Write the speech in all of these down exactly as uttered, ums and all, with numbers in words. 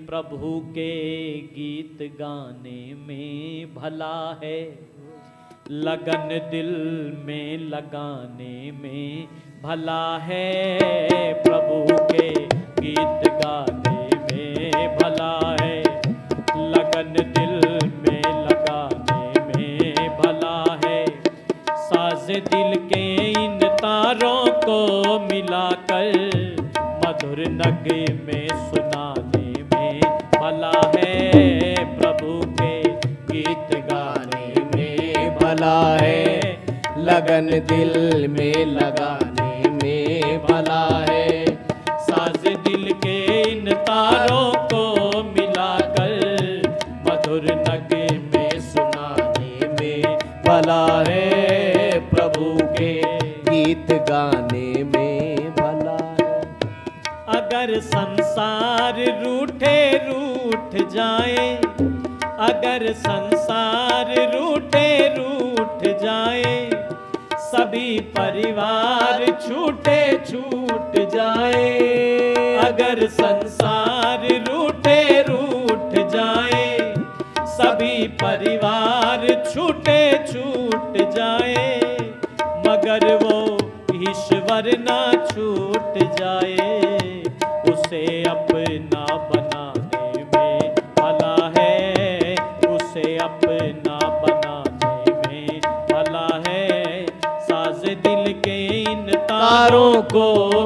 प्रभु के गीत गाने में भला है, लगन दिल में लगाने में भला है। प्रभु के गीत गाने में भला है, लगन दिल में लगाने में भला है। साज दिल के इन तारों को मिलाकर मधुर नगमे में सुनाने में भला है। प्रभु के गीत गाने में भला है, लगन दिल में लगाने में भला है। साज दिल के इन तारों को मिलाकर मधुर नगमे में सुनाने में भला है। प्रभु के गीत गाने में भला है। अगर संसार रूठे रूठ जाए, अगर संसार रूठे रूठ जाए, सभी परिवार छूटे छूट जाए। अगर संसार रूठे रूठ जाए, सभी परिवार छूटे छूट जाए, मगर वो ईश्वर ना छूट जाए। उसे अपना बनाने में भला है, उसे अपना बनाने में भला है। साज दिल के इन तारों को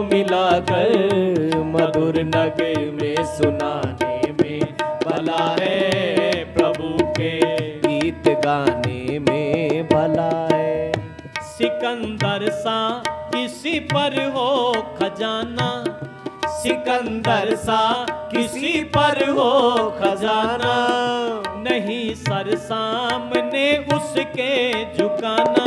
मिलाकर मधुर नगमे में सुनाने में भला है। प्रभु के गीत गाने में भला है। सिकंदर सा किसी पर हो खजाना, सिकंदर सा किसी पर हो खजाना, नहीं सर सामने उसके झुकाना।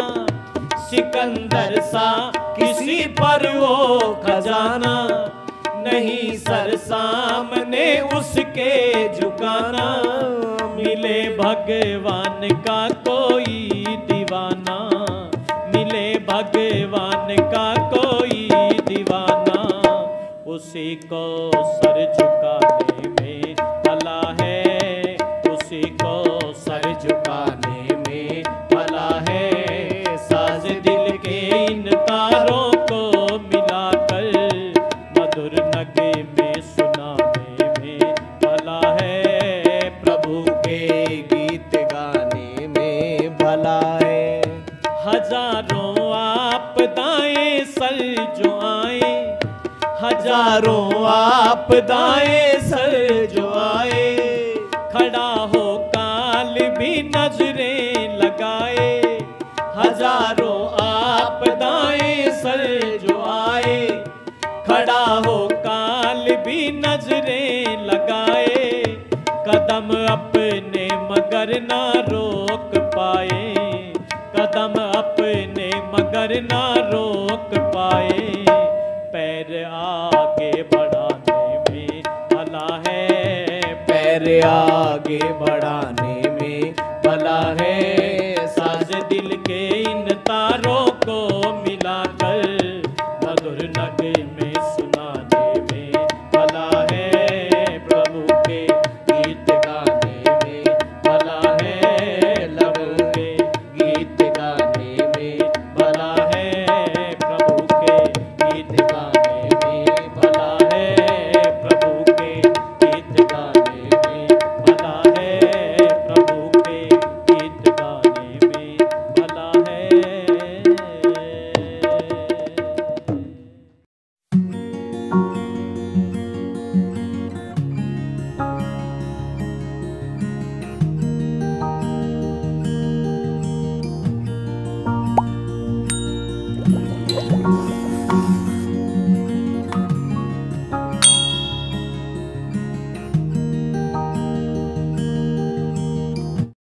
सिकंदर सा किसी पर हो खजाना, नहीं सर सामने उसके झुकाना। मिले भगवान का कोई दीवाना, मिले भगवान का कोई दीवाना, उसी को सर झुकाने में भला है, उसी को सर झुकाने में भला है। साज दिल के इन तारों को मिलाकर मधुर नगमे में सुनाने में भला है। प्रभु के गीत गाने में भला है। हजारों आपदाएं सर जो आए, हजारों आपदाएं सर जो आए, खड़ा हो काल भी नजरें लगाए। हजारों आपदाएं सर जो आए, खड़ा हो काल भी नजरें लगाए। कदम अपने मगर ना रोक पाए, कदम अपने मगर ना रोक पाए। पैर आगे बढ़ाने में भला है, पैर आगे बढ़ाने